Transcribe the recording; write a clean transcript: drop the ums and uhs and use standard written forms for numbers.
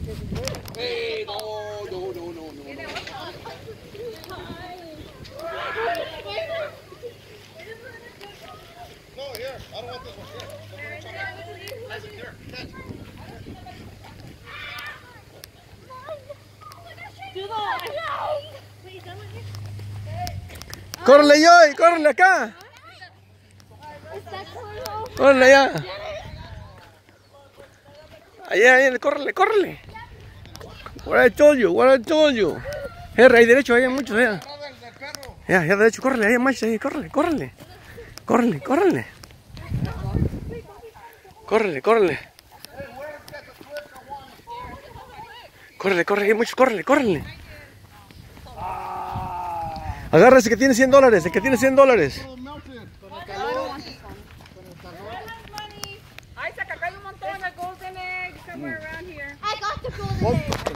Hey, no. No, here. I don't want this one. Here. ¡Córrele, Joy! ¡Córrele acá! ¡Córrele allá! Allá, córrele. What I told you. Henry, ahí derecho, ahí hay muchos, allá. Ya derecho, córrele, ahí hay más, ahí, córrele. Córrele. Corre, hay muchos, córrele. Agarra ese que tiene $100, Ay, se acá hay un montón de golden eggs somewhere around here. I got the golden eggs.